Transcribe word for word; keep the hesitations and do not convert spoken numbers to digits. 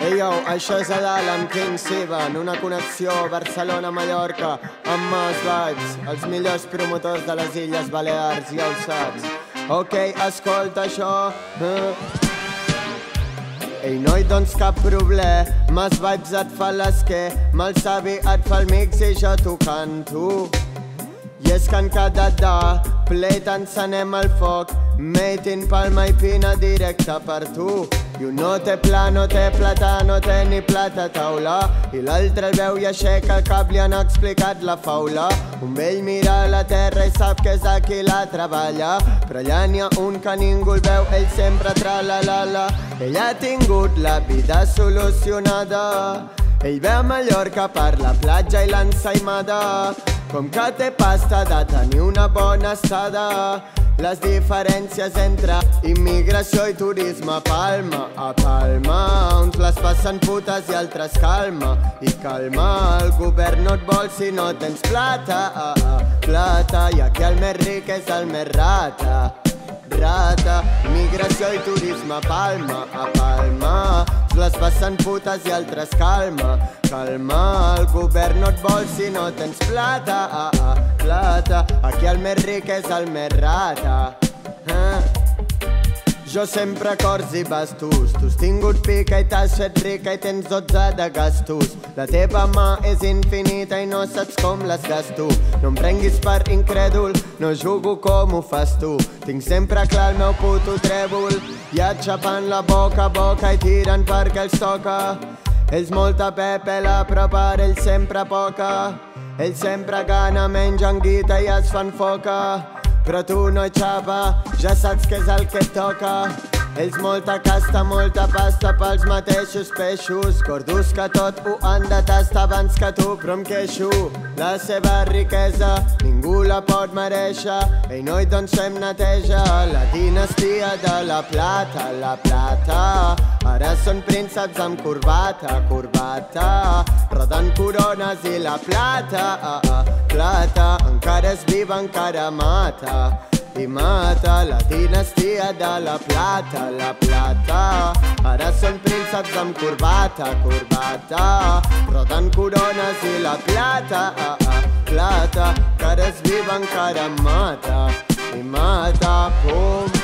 Ei yo, això és a dalt amb King Sivan, una connexió Barcelona-Mallorca amb Mas Vibes, els millors promotors de les Illes Balears, ja ho saps. Ok, escolta això. Eh? Ei noi, doncs cap problema, Mas Vibes et fa l'esquer, Mal Savi et fa el mix i jo t'ho canto. I és que en cada da plet encenem el foc, made in Palma i Pina directe per tu. I un no té pla, no té plata, no té ni plata a taula, i l'altre el veu i aixeca el cap, li han explicat la faula. Un vell mira la terra i sap que és aquí la treballa, però allà n'hi ha un que ningú el veu, ell sempre tra-la-la-la. Ell ha tingut la vida solucionada, ell ve a Mallorca per la platja i l'ensaïmada, com que té pasta de tenir una bona estada. Les diferències entre immigració i turisme a Palma, a Palma. Uns les passen putes i altres calma. I calma, el govern no et vol si no tens plata, ah, ah, plata. I aquí el més ric és el més rata, rata. Immigració i turisme a Palma, a Palma. Uns les passen putes i altres calma, calma. El govern no et vol si no tens plata, ah, ah, plata. Aquí el més ric és el més rata, eh? Jo sempre cors i bastos, tu has tingut pica i t'has fet rica i tens dotze de gastos. La teva mà és infinita i no saps com les gasto. No em prenguis per incrèdul, no jugo com ho fas tu. Tinc sempre clar el meu puto trèvol, ja xapant la boca a boca i tirant perquè els toca. Ells molta pepela però per ells sempre poca. Ells sempre gana, mengen guita i es fan foca, però tu no hi xapa, ja saps què és el que et toca. Ells molta casta, molta pasta pels mateixos peixos, gordos que tot ho han de tastar abans que tu, però em queixo. La seva riquesa ningú la pot mereixer. Ei noi, doncs fem neteja la dinastia de la plata, la plata. Ara són prínceps amb corbata, corbata, rodant corones i la plata, ah, ah, plata. Encara és viva, encara mata i mata, la dinastia de la plata, la plata. Ara són prínceps amb corbata, corbata, rodant corones i la plata, ah, ah, plata. Encara és viva, encara mata i mata, pum.